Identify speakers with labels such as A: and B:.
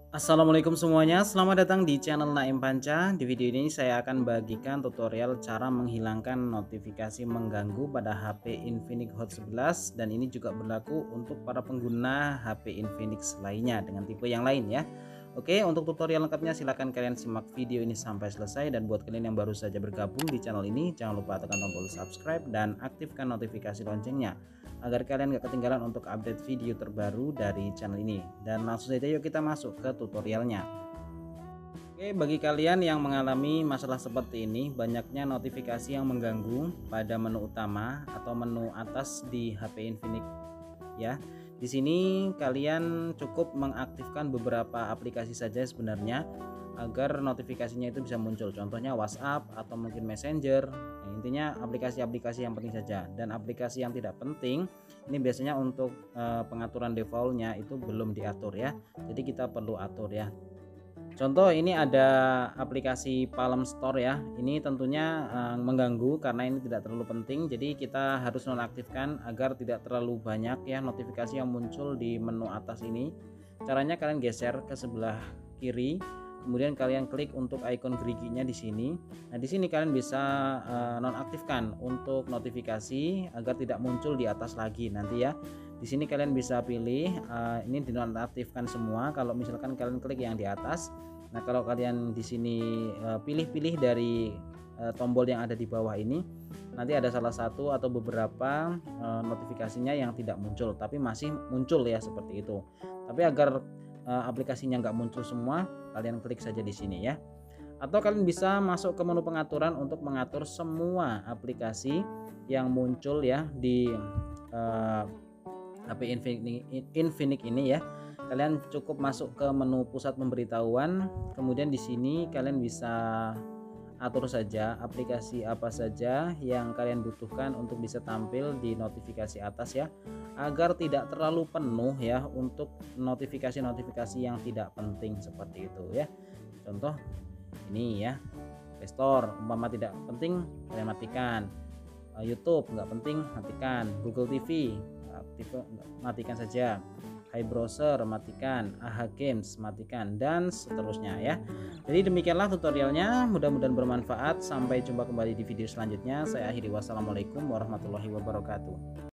A: Assalamualaikum semuanya, selamat datang di channel Naim Panca. Di video ini saya akan bagikan tutorial cara menghilangkan notifikasi mengganggu pada HP Infinix Hot 11, dan ini juga berlaku untuk para pengguna HP Infinix lainnya dengan tipe yang lain ya. Oke, untuk tutorial lengkapnya silahkan kalian simak video ini sampai selesai, dan buat kalian yang baru saja bergabung di channel ini jangan lupa tekan tombol subscribe dan aktifkan notifikasi loncengnya agar kalian gak ketinggalan untuk update video terbaru dari channel ini. Dan langsung saja yuk kita masuk ke tutorialnya. Oke, bagi kalian yang mengalami masalah seperti ini, banyaknya notifikasi yang mengganggu pada menu utama atau menu atas di HP Infinix ya. Di sini kalian cukup mengaktifkan beberapa aplikasi saja sebenarnya agar notifikasinya itu bisa muncul. Contohnya WhatsApp atau mungkin Messenger. Nah, intinya aplikasi-aplikasi yang penting saja, dan aplikasi yang tidak penting ini biasanya untuk pengaturan defaultnya itu belum diatur ya. Jadi kita perlu atur ya. Contoh ini ada aplikasi Palm Store ya. Ini tentunya mengganggu karena ini tidak terlalu penting. Jadi kita harus nonaktifkan agar tidak terlalu banyak ya notifikasi yang muncul di menu atas ini. Caranya kalian geser ke sebelah kiri, kemudian kalian klik untuk icon geriginya di sini. Nah, di sini kalian bisa nonaktifkan untuk notifikasi agar tidak muncul di atas lagi nanti ya. Di sini kalian bisa pilih ini dinonaktifkan semua kalau misalkan kalian klik yang di atas. Nah, kalau kalian di sini pilih-pilih dari tombol yang ada di bawah ini, nanti ada salah satu atau beberapa notifikasinya yang tidak muncul tapi masih muncul ya, seperti itu. Tapi agar aplikasinya nggak muncul semua, kalian klik saja di sini ya. Atau kalian bisa masuk ke menu pengaturan untuk mengatur semua aplikasi yang muncul ya di HP Infinix ini ya. Kalian cukup masuk ke menu pusat pemberitahuan, kemudian di sini kalian bisa atur saja aplikasi apa saja yang kalian butuhkan untuk bisa tampil di notifikasi atas ya, agar tidak terlalu penuh ya untuk notifikasi-notifikasi yang tidak penting seperti itu ya. Contoh ini ya, Play Store umpama tidak penting kalian matikan, YouTube nggak penting matikan, Google TV aktif matikan saja, Hi Browser matikan, AHA Games matikan, dan seterusnya ya. Jadi demikianlah tutorialnya, mudah-mudahan bermanfaat. Sampai jumpa kembali di video selanjutnya. Saya akhiri, wassalamualaikum warahmatullahi wabarakatuh.